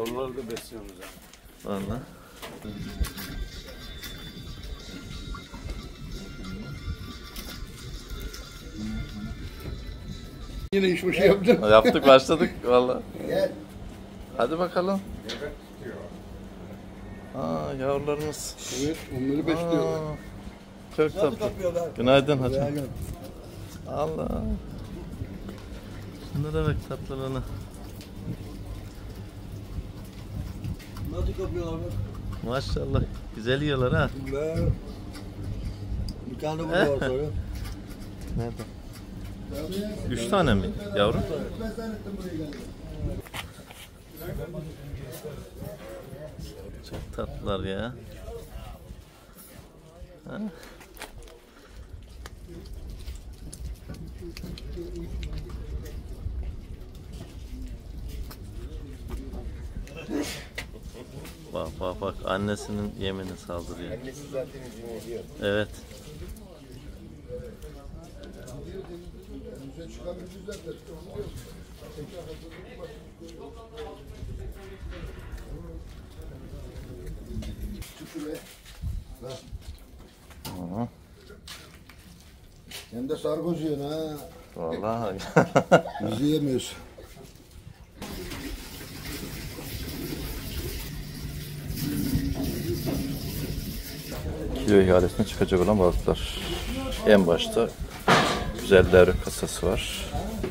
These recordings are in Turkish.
Yavruları da besliyoruz yani. Valla. Yine iş başı yaptım. Yaptık, başladık valla. Hadi bakalım. Aa, yavrularımız. Evet, onları besliyorlar. Çok tatlı. Günaydın hocam. Allah. Şunlara bak tatlılığına. Nasıl kapıyorlar bak? Maşallah. Güzel yiyorlar ha. Bir tane bu var sonra. Nerede? 3 tane mi yavrum? Çok tatlılar ya. Ha? Bak bak bak, annesinin yemini saldırıyor. Annesi zaten izin ediyor. Evet. Aha. Hem de sargoz yiyorsun ha. Vallahi. Biz yiyemiyoruz. Kilo ihalesine çıkacak olan balıklar. En başta güzel levrek kasası var.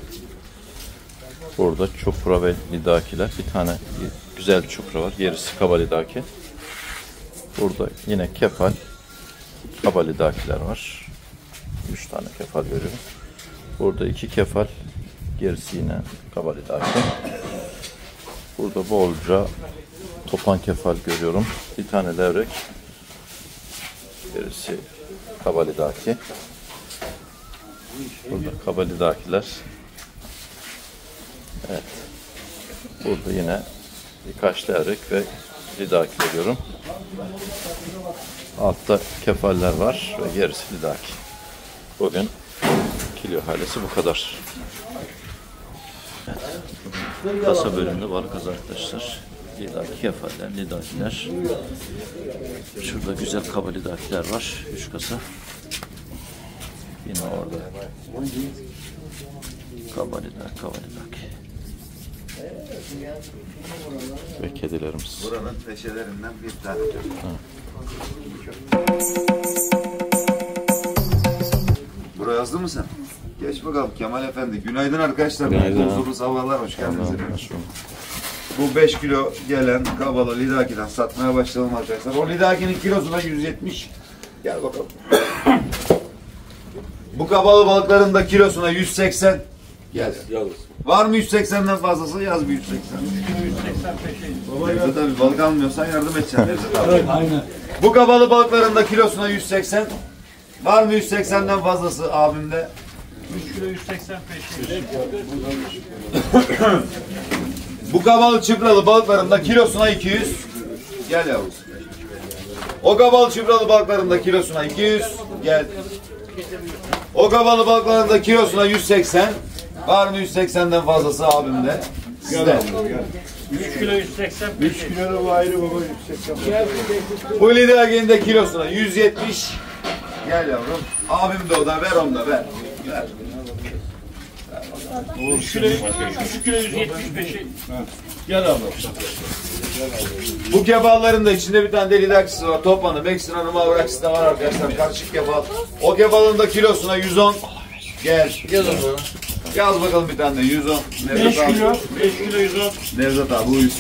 Burada çupra ve lidakiler. Bir tane güzel bir çupra var. Gerisi kaba lidaki. Burada yine kefal, kaba lidakiler var. 3 tane kefal görüyorum. Burada 2 kefal, gerisi yine kaba lidaki. Burada bolca topan kefal görüyorum. Bir tane levrek. Gerisi kaba lidaki. Burada kaba lidakiler. Evet. Burada yine birkaç levrek ve lidaki görüyorum. Altta kefaller var ve gerisi lidaki. Bugün kilo halesi bu kadar. Evet. Kasa bölümünde balık arkadaşlar. Lidaki kefaller, lidakiler. Şurada güzel kaba lidakiler var. 3 kasa. Yine orada kaba lidaki. Ve kedilerimiz. Buranın peşelerinden bir tane. Buraya yazdın mı sen? Geç bakalım Kemal Efendi. Günaydın arkadaşlar. Günaydın. Huzurlu sabahlar, hoş geldiniz. Tamam, Bu 5 kilo gelen kabalı lidakiden satmaya başlayalım arkadaşlar. O lidakinin kilosu da 170. Gel bakalım. Bu kabalı balıkların da kilosuna 180. Gel. Var mı 180'den fazlası? Yaz bir 180. 185. Nevzat abi balık almıyorsan yardım edeceksin Nevzat abi. Evet, aynen. Bu kabalı balıkların da kilosuna 180. Var mı 180'den fazlası abimde? 3 kilo 185. Bu kabalı çıbralı balıkların da kilosuna 200. Gel yavrum. O kabalı çıbralı balıkların da kilosuna 200. Gel. O kabalı balıkların da kilosuna 180. Var mı 180'den fazlası abimde? Sizde. 3 kilo 185. 3 kilo da bu ayrı baba 180. Bu lidaginin de kilosuna 170. Gel yavrum. Abim de o da ver, onu da ver. Ver. 3 kilo 175. Gel abi. Bu kebalların da içinde bir tane deli daksisi var. Topanı, Meksikan'ı, mavraksisi de var arkadaşlar. Karışık kebal. O kebalın da kilosuna 110. Gel. Yaz onu. Yaz bakalım bir tane de 110. 5 kilo. 5 kilo 110. Nevzat abi uyusun.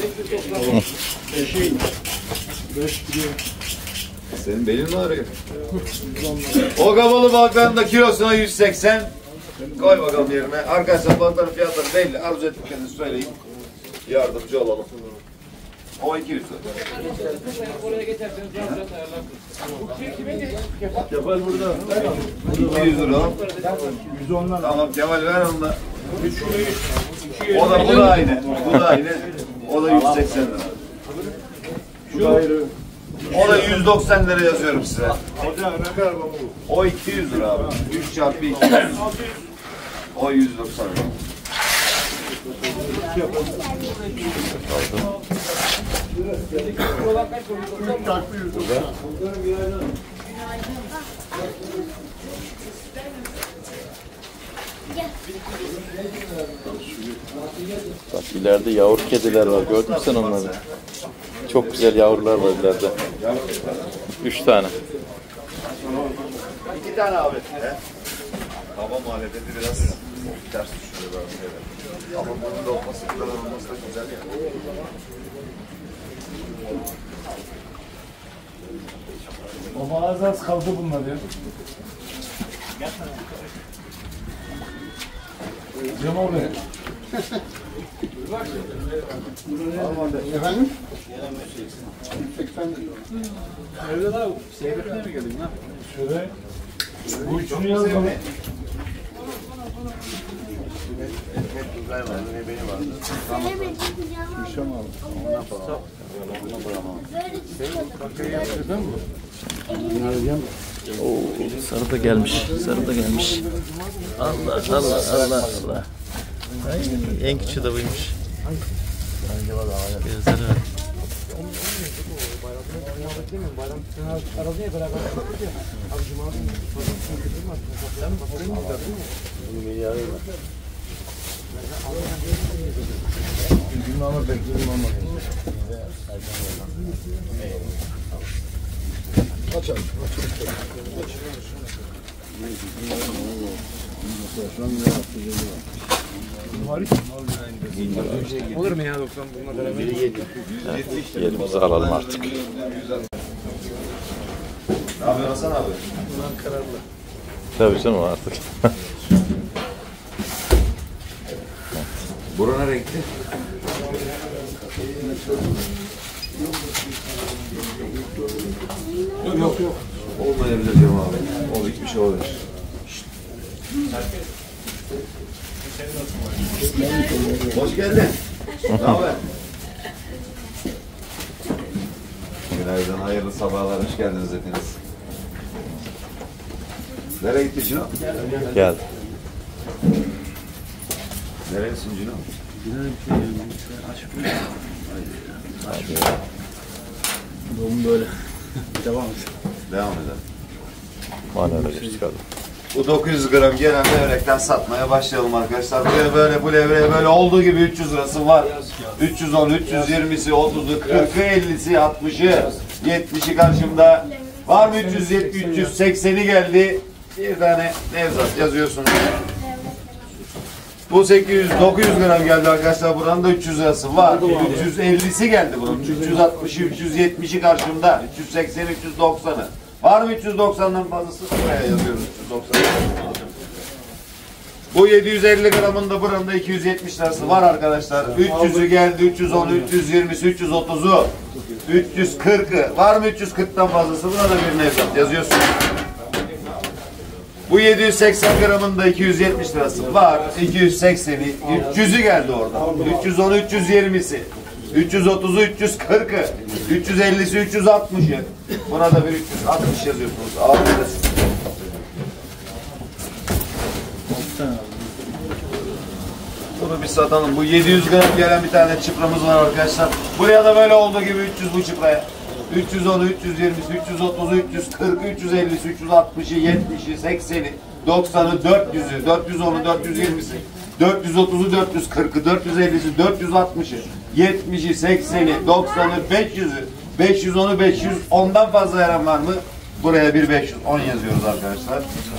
5 kilo. Senin belin mi ağrıyor? O kabalı balıkların da kilosuna 180. Koy bakalım yerine. Arkadaşlar balıkların fiyatları belli. Arzu ettiklerinizi söyleyin. Yardımcı olalım. O 200 lira. Kefal burada. 200 lira. 110'dan. Tamam Kemal ver onu da. 3 kilo 100. Bu da aynı. Bu da aynı. O da 180 lira. Şu ayrı. O da 190 lira yazıyorum size. Hocam ne kadar baba bu? O 200 lira abi. 3 çarpı 200. O 190 lira. Bak ileride yavru kediler var. Gördün mü sen onları? Çok güzel yavrular var ileride. 3 tane. 2 tane abi. Hava muhalefeti biraz ters düşüyor böyle. Ama bunun da olması, bu kadar olması da güzel yani. Ama az kaldı bunlar ya. Cemal Bey. Efendim? Evde daha seyretmeye mi geldin lan? Şöyle. Bu üçünü yazalım. Oo, sarı da gelmiş. Sarı da gelmiş. Allah Allah Allah Allah. Ay, en küçüğü de buymuş. Gözleri var. Olur mu ya 90 bunlar beraber? Yerimizi alalım artık. Ne yapıyorsun Hasan abi? Tabii canım artık. Bura ne renkli? Yok. Olmayabilir Cem abi. O bir şey olabilir. Hoş geldin. Ne haber? Günaydın, hayırlı sabahlar. Hoş geldiniz hepiniz. Nereye gitti Cino? Gel. Neresin Cino? Doğum böyle. Devam et. Devam edelim. Manevra çıkalım. Bu 900 gram gelen levrekten satmaya başlayalım arkadaşlar. Buraya böyle, bu levreye böyle olduğu gibi 300 lirası var. 310, 320'si, 30'u, 40'ı, 50'si, 60'ı, 70'i karşımda. Var mı 370, 380'i geldi. Bir tane Nevzat yazıyorsunuz. Bu 800, 900 gram geldi arkadaşlar. Buranın da 300 lirası var. 350'si geldi bunun. 360'ı, 370'i karşımda. 380'i, 390'ı. Var mı 390'dan fazlası? Buraya yazıyoruz 390'ı. Bu 750 gramın da buranın da 270 lirası var arkadaşlar. 300'ü geldi, 310'u, 320'si, 330'u, 340'ı. Var mı 340'tan fazlası? Buna da bir Nevzat yazıyorsun. Bu 780 gramın da 270 lirası var. 280'i, 300'ü geldi orada. 310'u, 320'si, 330'u, 340'ı, 350'si, 360'ı. Buna da bir 360 yazıyorsunuz. Ağırlıklı. Bunu bir satalım. Bu 700 gram gelen bir tane çıpramız var arkadaşlar. Buraya da böyle olduğu gibi 300 bu çıpraya. 310'u, 320'si, 330'u, 340'ı, 350'si, 360'ı, 70'i, 80'i, 90'ı, 400'ü, 410'u, 420'si, 430'u, 440'ı, 450'si, 460'ı, 70'i, 80'i, 90'ı, 500'ü, 510'u, 510'dan fazla veren var mı? Buraya bir 510 yazıyoruz arkadaşlar.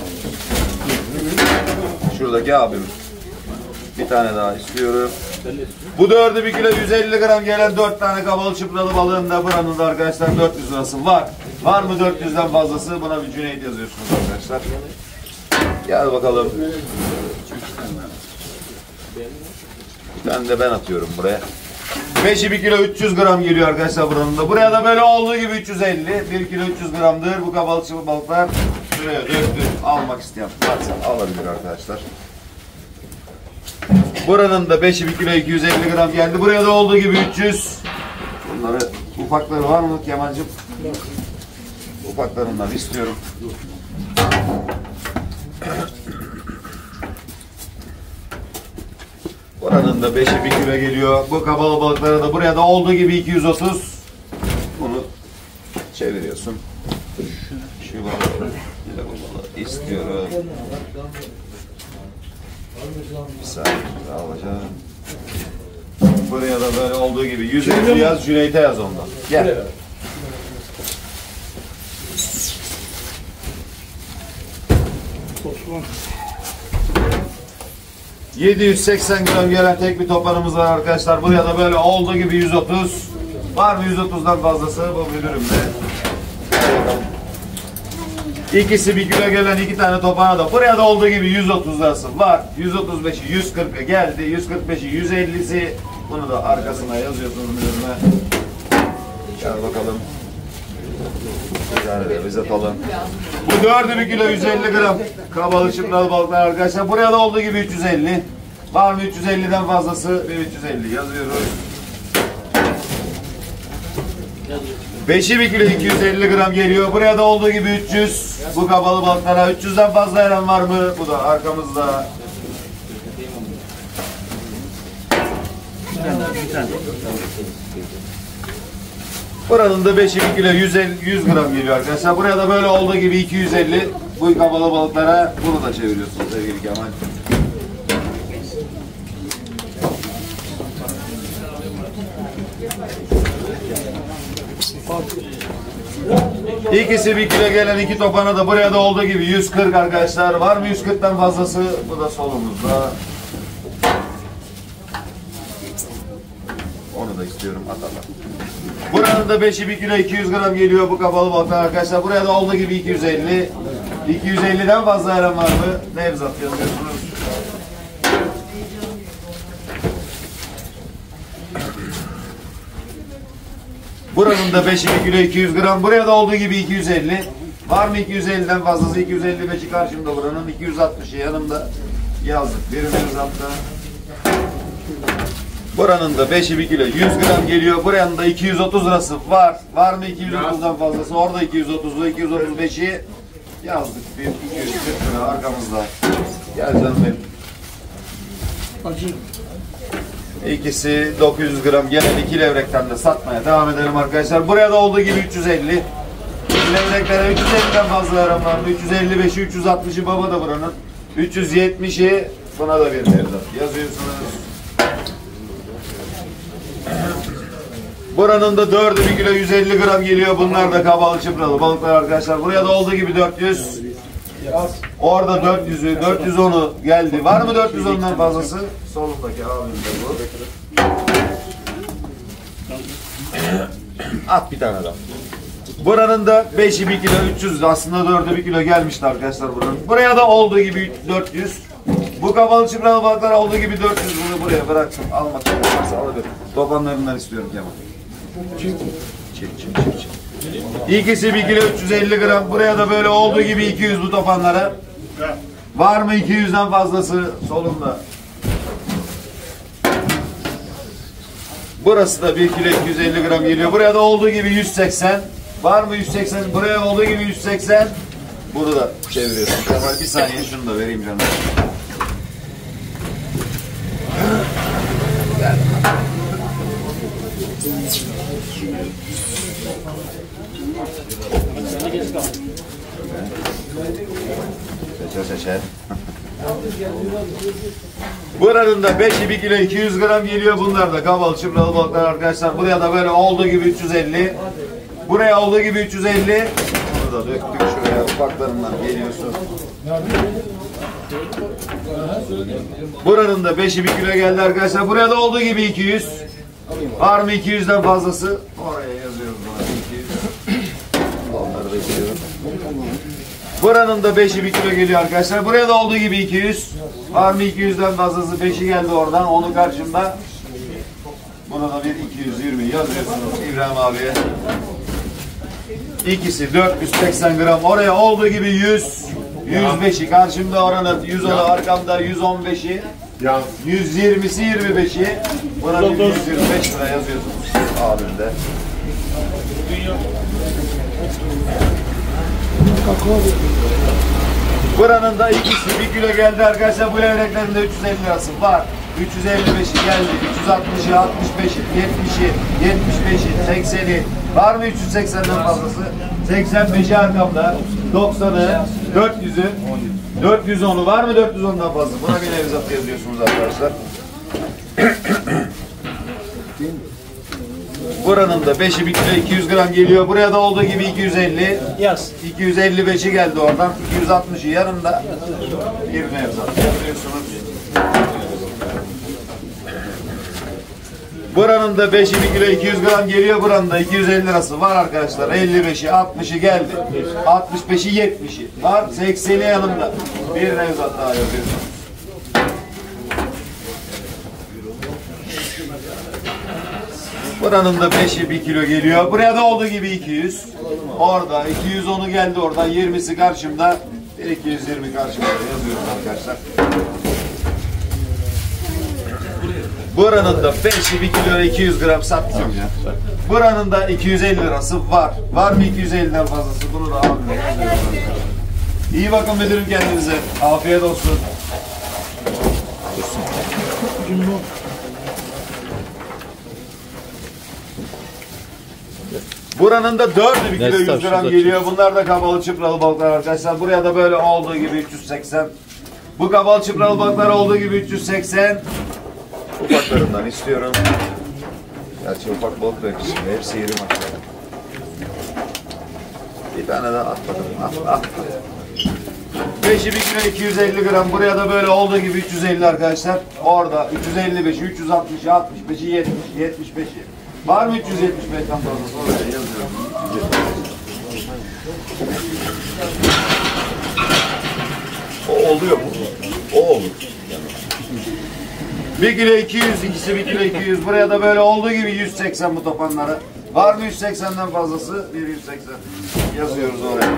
Şuradaki abim. Bir tane daha istiyorum. Bu dördü 1 kilo 150 gram gelen 4 tane kabalı çıpralı balığın da buranın da arkadaşlar 400 lirası var. Var mı 400'den fazlası? Buna bir Cüneyt yazıyorsunuz arkadaşlar. Gel bakalım. Bir tane de ben atıyorum buraya. 5'i 1 kilo 300 gram geliyor arkadaşlar buranın da. Buraya da böyle olduğu gibi 350. 1 kilo 300 gramdır. Bu kabalı çıpralı balıklar şuraya döktüm. Almak isteyen varsa alabilir arkadaşlar. Buranın da 5'i 1 kilo 250 gram geldi. Buraya da olduğu gibi 300. Bunları ufakları var mı Kemal'cığım? Ufaklarından istiyorum. Buranın da 5'i 1 kilo geliyor. Bu kabalı balıklara da buraya da olduğu gibi 230. Bunu çeviriyorsun. Şu balığı istiyorum. Bir saniye alacağım. Buraya da böyle olduğu gibi 150 yaz, Cüneyt'e yaz ondan. Gel. Osman. 780 gram gelen tek bir topanımız var arkadaşlar. Buraya da böyle olduğu gibi 130. Var mı 130'dan fazlası bu müdürümde? İkisi 1 kilo gelen 2 tane topana da buraya da olduğu gibi 130'lısı var. 135'i 140'a geldi. 145'i 150'si. Bunu da arkasına yazıyorsunuz müdürüme. Gel bakalım. Bir tane de biz atalım. Bu 4'ü 1 kilo 150 gram. Kabalı çıpralı balıklar arkadaşlar. Buraya da olduğu gibi 350. Var mı 350'den fazlası? 350 yazıyoruz. 5'i 1 kilo 250 gram geliyor. Buraya da olduğu gibi 300. Bu kabalı balıklara 300'den fazla eren var mı? Bu da arkamızda. Bir tane. Buranın da 5'i 1 kilo 100 gram geliyor arkadaşlar. Buraya da böyle olduğu gibi 250. Bu kabalı balıklara bunu da çeviriyorsunuz sevgili Kemal. İkisi 1 kilo gelen 2 topana da buraya da olduğu gibi 140 arkadaşlar. Var mı 140'tan fazlası? Bu da solumuzda. Onu da istiyorum atalım. Buranın da 5'i 1 kilo 200 gram geliyor bu kapalı balıklar arkadaşlar. Buraya da olduğu gibi 250. 250'den fazla eren var mı? Nevzat yazıyorsunuz. Buranın da 5'i 1 kilo 200 gram. Buraya da olduğu gibi 250. Var mı 250'den fazlası? 255'i karşımda buranın. 260'ı yanımda yazdık. Birimiz hatta. Buranın da 5'i 1 kilo 100 gram geliyor. Buranın da 230 lirası var. Var mı 230'dan fazlası? Orada 230'lu 235'i yazdık. 240 lira arkamızda. Gel canım benim. Acı. İkisi 900 gram gelen 2 levrekten de satmaya devam edelim arkadaşlar. Buraya da olduğu gibi 350. Levreklere 350'den fazla eren var mı? 355'i 360'ı baba da buranın. 370'i buna da bir Nevzat yazıyorsunuz. Buranın da 4'ü 1 kilo 150 gram geliyor. Bunlar da kabalı çıpralı balıklar arkadaşlar. Buraya da olduğu gibi 400. Orada 400'ü, 410'u geldi. Var mı 410'dan fazlası? Solundaki abim de bu. At bir tane daha. Buranın da 5'i 1 kilo 300. Aslında 4'ü 1 kilo gelmişti arkadaşlar buranın. Buraya da olduğu gibi 400. Bu kabalı çıpralı balıklara olduğu gibi 400. Bunu buraya bıraktım. Almak istiyorsa alabilirim. Topanlarından istiyorum Kemal. Çek. İkisi 1 kilo 350 gram. Buraya da böyle olduğu gibi 200 bu topanlara. Var mı 200'den fazlası? Solunda. Burası da 1 kilo 250 gram geliyor. Buraya da olduğu gibi 180. Var mı 180? Buraya olduğu gibi 180. Bunu da çeviriyorsun. Kemal bir saniye şunu da vereyim canım. Seçer. Buranın da 5'i 1 kilo 200 gram geliyor. Bunlar da kabalı çıpralı balıklar arkadaşlar. Buraya da böyle olduğu gibi 350. Buraya olduğu gibi 350. Bunu da döktük şuraya. Ufaklarından geliyorsun. Buranın da 5'i 1 kilo geldi arkadaşlar. Buraya da olduğu gibi 200. Var mı 200'den fazlası? Oraya yazıyoruz. 200. Onları da istiyorum. Buranın da 5'i 1 kilo geliyor arkadaşlar. Buraya da olduğu gibi 200. Var mı 200'den fazlası? 5'i geldi oradan. Onu karşımda. Buna da bir 220 yazıyorsunuz İbrahim abiye. İkisi 480 gram. Oraya olduğu gibi 100. 105'i karşımda oranı. 110'u arkamda. 115'i. 120'si 25'i. Buna bir 125 lira yazıyorsunuz abimde. Buranın da ikisi 1 kilo geldi arkadaşlar. Bu levreklerin de 350 lirası var. 355'i geldi. 360'ı, 65'i, 70'i, 75'i, 80'i. Var mı 380'den fazlası? 85'i arkamda. 90'ı, 400'ü, 410'u. Var mı 410'dan fazla? Buna bir nevzat yazıyorsunuz arkadaşlar. Buranın da 5'i 1 kilo 200 gram geliyor. Buraya da olduğu gibi 250. Yaz. 255'i geldi oradan. 260'ı yanında. Bir nevzat yazıyorsunuz. Buranın da 5'i 1 kilo 200 gram geliyor. Buranın da 250 lirası var arkadaşlar. 55'i 60'ı geldi. 65'i 70'i var. 80'i yanında. Bir nevzat daha yazıyorsunuz. Buranın da 5'i 1 kilo geliyor. Buraya da olduğu gibi 200. Orada 210'u geldi oradan. 20'si karşımda. 220 karşımda yazıyorum arkadaşlar. Buranın da 5'i 1 kilo 200 gram satacağım ya. Buranın da 250 lirası var. Var mı 250'den fazlası? Bunu da almıyorum. İyi bakın müdürüm kendinize. Afiyet olsun. Buranın da 4'ü 1 kilo 100 gram geliyor. Bunlar da kabalı çıpralı balıklar arkadaşlar. Buraya da böyle olduğu gibi 380. Bu kabalı çıpralı balıklar olduğu gibi 380. Ufaklarından istiyorum. Gerçi ufak balık da yakışıyor. Hepsi yeri maşallah. Bir tane daha atmadım. At. 5'i 1 kilo 250 gram. Buraya da böyle olduğu gibi 350 arkadaşlar. Orada 355'i, 360'ı, 65'i, 70, 75'i. Var mı 375'ten fazlası? Oraya yazıyorum. O oluyor mu? O olur. 1 kilo 200, ikisi 1 kilo 200. Buraya da böyle olduğu gibi 180 bu topanları. Var mı 180'den fazlası? 180. Yazıyoruz oraya.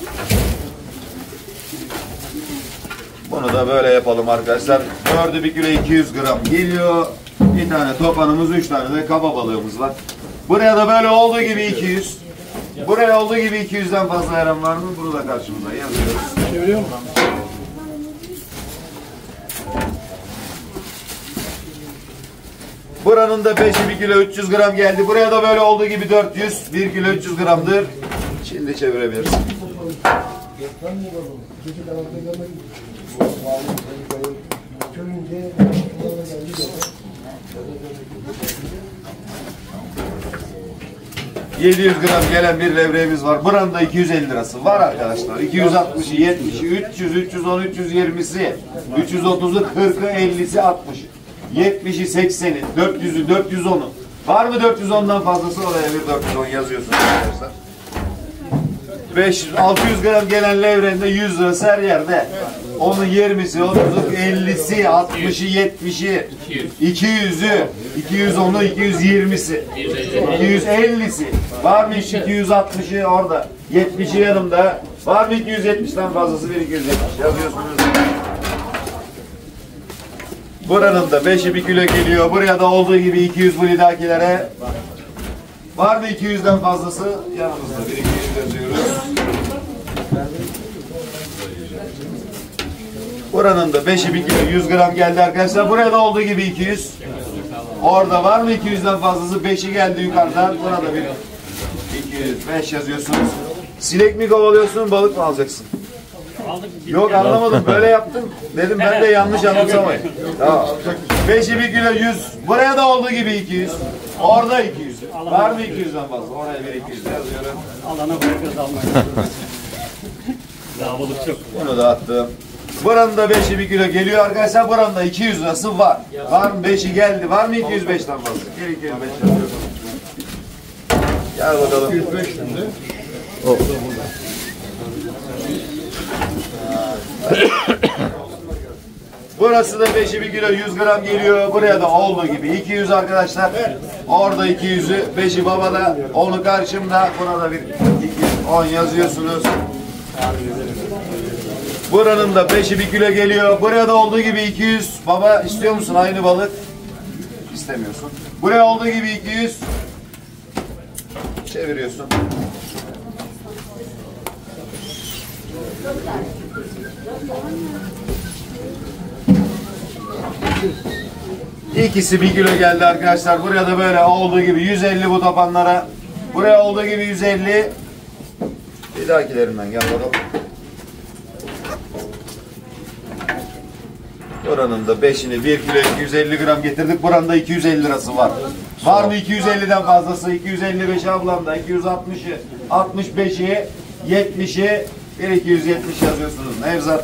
Bunu da böyle yapalım arkadaşlar. 4'ü 1 kilo 200 gram geliyor. Bir tane topanımız, 3 tane de kaba balığımız var. Buraya da böyle olduğu gibi 200. Buraya olduğu gibi 200'den fazla veren var mı? Bunu da karşımıza yazıyoruz. Çeviriyor mu? Buranın da 5'i 1 kilo 300 gram geldi. Buraya da böyle olduğu gibi 400. 1 kilo 300 gramdır. Şimdi çevirebilirsin. ...700 gram gelen bir levreğimiz var. Buranın da 250 lirası var arkadaşlar. 260'ı, 70'i, 300, 310, 320'si, 330'u, 40'ı, 50'si, 60'ı, 70'i, 80'i, 400'ü, 410'u. Var mı 410'dan fazlası? Oraya bir 410 yazıyorsunuz arkadaşlar. 600 gram gelen levreğinde 100 lirası her yerde. Onun 20'si, 30'u, 50'si, 60'ı, 70'i, 200'ü, 210'u, 220'si, 250'si. Var mı 260'ı orada? 70'i yanımda. Var mı 270'den fazlası? 270 yazıyorsunuz. Buranın da 5'i 1 kilo geliyor. Buraya da olduğu gibi 200 bu lidakilere. Var mı 200'den fazlası? Yanımızda 200 yazıyoruz. Buranın da 5'i 1 kilo 100 gram geldi arkadaşlar. Buraya da olduğu gibi 200. Orada var mı 200'den fazlası? 5'i geldi yukarıdan. Burada bir 205 yazıyorsunuz. Sinek mi kovalıyorsun, balık mı alacaksın? Yok anlamadım, böyle yaptım. Dedim ben de yanlış anlasamayın. Tamam. 5'i 1 kilo 100. Buraya da olduğu gibi 200. Orada 200. Var mı 200'den fazla? Oraya bir 200 yazıyorum. Alana bırakıyoruz almayı. Daha balık çok. Bunu da attım. Buranın da 5'i 1 kilo geliyor arkadaşlar. Buranın da 200 lirası var. Var mı 5'i geldi? Var mı 205'ten fazla? Gel 205 yazıyorum. Gel bakalım. 205 şimdi. Burası da 5'i 1 kilo 100 gram geliyor. Buraya da olduğu gibi 200 arkadaşlar. Orada 200'ü, 5'i babada, 10'u karşımda. Buna da bir 210 yazıyorsunuz. Buranın da 5'i 1 kilo geliyor. Buraya da olduğu gibi 200. Baba istiyor musun aynı balık? İstemiyorsun. Buraya olduğu gibi 200. Çeviriyorsun. İkisi 1 kilo geldi arkadaşlar. Buraya da böyle olduğu gibi 150 bu tapanlara. Buraya olduğu gibi 150. Bir dahakilerinden gel bakalım. Buranın da 5'ini 1 kilo 250 gram getirdik. Buranın da 250 lirası var. Var mı 250'den fazlası? 255 ablamda, 260'ı, 65'i, 70'i, 270 yazıyorsunuz. Nevzat.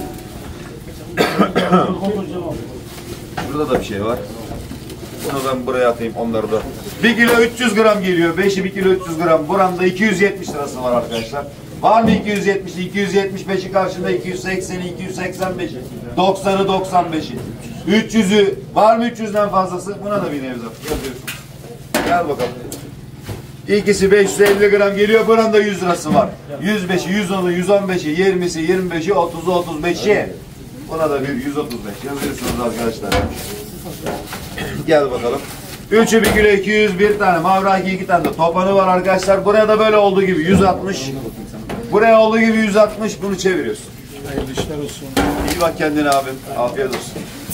Burada da bir şey var. Bunu ben buraya atayım, onları da. 1 kilo 300 gram geliyor. 5'i 1 kilo 300 gram. Buranın da 270 lirası var arkadaşlar. Var mı 270'i? 275'i karşında 280'i, 285'i, 90'ı, 95'i. 300'ü. Var mı 300'den fazlası? Buna da bir Nevzat yazıyorsun. Gel bakalım. İkisi 550 gram geliyor. Buranın da 100 lirası var. 105'i, 110'u, 115'i, 20'si, 25'i, 30'u, 35'i. Buna da bir 135 yazıyorsunuz arkadaşlar. Gel bakalım. 3'ü 1 kilo 200, bir tane mavraki 2 tane de topanı var arkadaşlar. Buraya da böyle olduğu gibi 160. Buraya olduğu gibi 160. Bunu çeviriyorsun. Hayırlı işler olsun. İyi bak kendine abim. Afiyet olsun.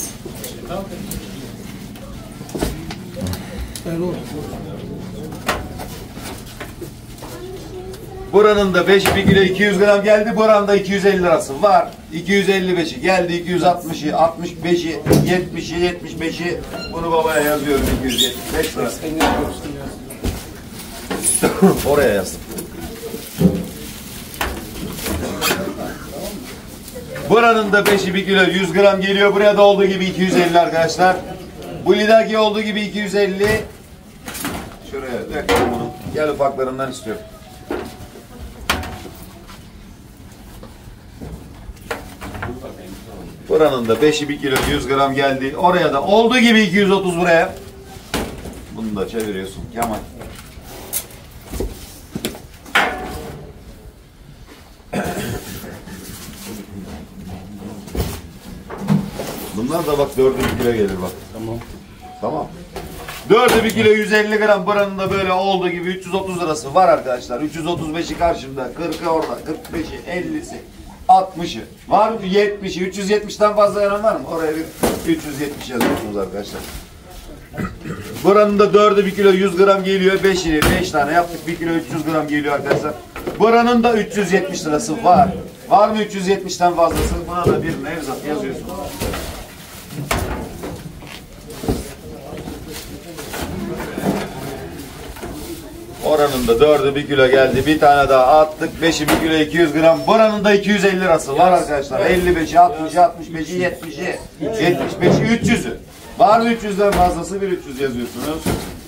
Buranın da 5'i 1 kilo 200 gram geldi. Buranın da 250 lirası var. 255'i geldi. 260'ı, 65'i, 70'i, 75'i. Bunu babaya yazıyorum 275 lira. Oraya yaz. Buranın da 5'i 1 kilo 100 gram geliyor. Buraya da olduğu gibi 250 arkadaşlar. Bu lidaki olduğu gibi 250. Şuraya dökelim bunu. Gel ufaklarından istiyorum. Buranın da 5'i 1 kilo 100 gram geldi. Oraya da olduğu gibi 230 buraya. Bunu da çeviriyorsun Kemal. Bunlar da bak 4'ü 1 kilo gelir bak. Tamam. Tamam. 4'ü 1 kilo 150 gram. Buranın da böyle olduğu gibi 330 lirası var arkadaşlar. 335'i karşımda. 40'ı orada. 45'i, 50'si. 60'ı. Var mı? 70'i. 370'ten fazla yaran var mı? Oraya bir 370 yazıyorsunuz arkadaşlar. Buranın da 4'ü 1 kilo 100 gram geliyor. 5'ini 5 tane yaptık. 1 kilo 300 gram geliyor arkadaşlar. Buranın da 370 lirası var. Var mı 370'ten fazlası? Buna da bir Nevzat yazıyorsunuz. Oranın da 4'ü 1 kilo geldi. Bir tane daha attık. 5'i 1 kilo 200 gram. Buranın da 250 lirası var arkadaşlar. 55'i, 60'ı, 65'i, 70'i, 75'i, 300'ü. Var mı 300'den fazlası? Bir 300 yazıyorsunuz.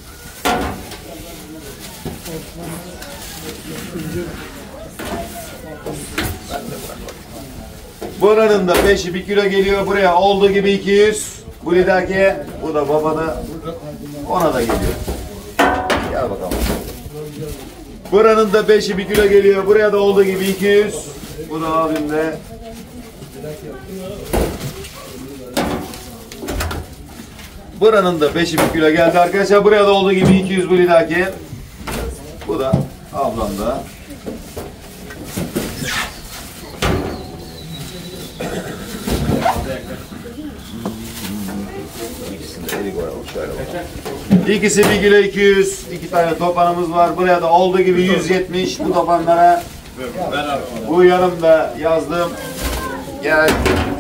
Buranın da 5'i 1 kilo geliyor. Buraya olduğu gibi 200. Bu lidaki, bu da babada. Ona da geliyor. Gel bakalım. Buranın da 5'i 1 kilo geliyor. Buraya da olduğu gibi 200. Bu da abimde. Buranın da 5'i 1 kilo geldi arkadaşlar. Buraya da olduğu gibi 200 bu lidaki. Bu da ablamda. İkisi 1 kilo 200. 2 tane topanımız var. Buraya da olduğu gibi 170 bu topanlara. Bu yanımda yazdım. Gel.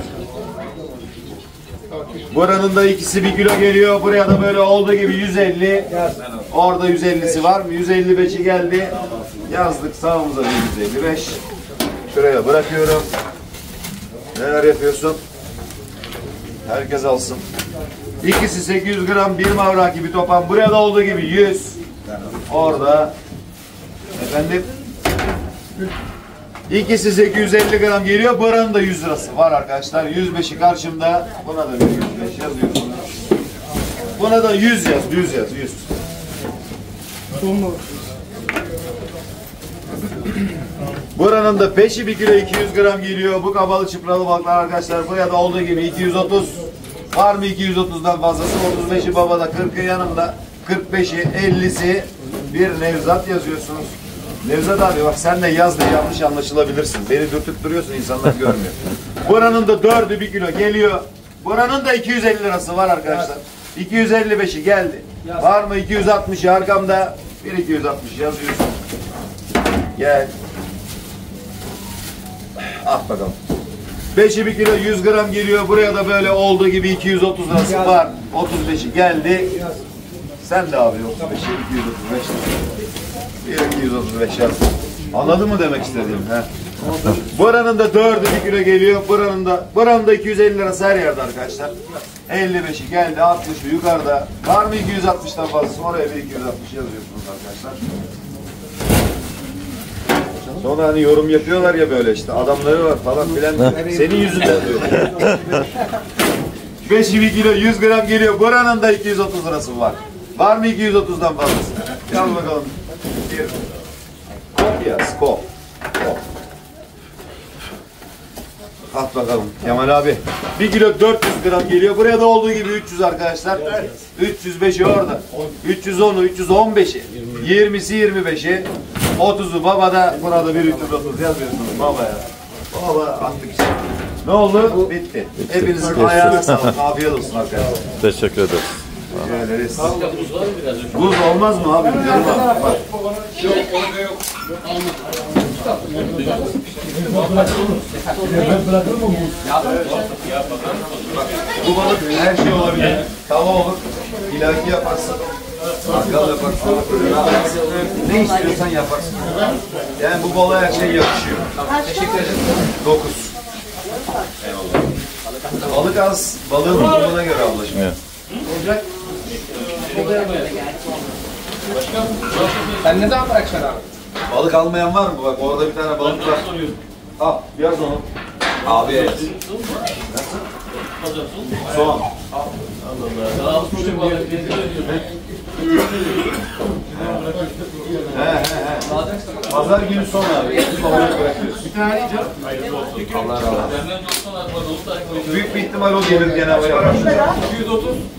Buranın da ikisi 1 kilo geliyor. Buraya da böyle olduğu gibi 150. Orada 150'si var mı? 155'i geldi. Yazdık sağımıza 155. Şuraya bırakıyorum. Neler yapıyorsun? Herkes alsın. İkisi 800 gram bir mavraki bir topan. Buraya da olduğu gibi 100. Orada. Efendim? İkisi 850 gram geliyor. Buranın da 100 lirası var arkadaşlar. 105'i karşımda. Buna da bir 105 yazıyorsunuz. Buna da 100 yaz. 100 yaz. 100. Buranın da 5'i 1 kilo 200 gram geliyor. Bu kabalı çıpralı balıklar arkadaşlar. Buraya da olduğu gibi 230. Var mı 230'dan fazlası? 35'i babada, 40'ı yanımda. 45'i, 50'si bir Nevzat yazıyorsunuz. Nevzat abi bak sen de yaz da yanlış anlaşılabilirsin. Beni dürtüp duruyorsun, insanlar görmüyor. Buranın da 4'ü 1 kilo geliyor. Buranın da 250 lirası var arkadaşlar. 255'i geldi. Var mı 260'ı arkamda? 1260 yazıyorsun. Gel. At bakalım. 5'i 1 kilo 100 gram geliyor. Buraya da böyle olduğu gibi 230 lirası var. 35'i geldi. Sen de abi 35'i 235 235 yaz. Anladın mı demek istediğim? He? Buranın da 4'ü 1 kilo geliyor. Buranın da 250 lirası her yerde arkadaşlar. 55'i geldi. 60'ı yukarıda. Var mı 260'tan fazlası? Oraya bir 260 yazıyorsunuz arkadaşlar. Sonra hani yorum yapıyorlar ya böyle işte adamları var falan filan. Senin yüzünden diyor. 5'i 1 kilo 100 gram geliyor. Buranın da 230 lirası var. Var mı 230'dan fazlası? Yaz bakalım. Kop yaz. Kop. At bakalım Kemal abi. 1 kilo 400 gram geliyor. Buraya da olduğu gibi 300 arkadaşlar. 305'i orada. 310'u, 315'i. 20'si 25'i. 30'u babada. Burada bir 330 yazıyorsunuz baba ya. Baba attık işte. Ne oldu? Bitti. Hepinizin ayağına sağlık. Afiyet olsun arkadaşlar. Teşekkür ederiz. Rica ederiz. Buz olmaz mı abi? Bak. Bu balık her şey olabilir. Tava olur, ilaki yaparsın, mangal yaparsın, ne istiyorsan yaparsın. Yani bu balığa her şey yakışıyor. Teşekkür ederim. 9. Eyvallah. Balık az, balığın durumuna göre ablacığım. Evet. Sen ne zaman bırakacaksın abi? Balık almayan var mı? Bak orada bir tane balık var. Al, yaz onu. Abi yaz. Soğan. He. Pazar günü son abi. Bir tane yiyeceğim. Allah razı olsun. Büyük bir ihtimal o gelir gene. 230.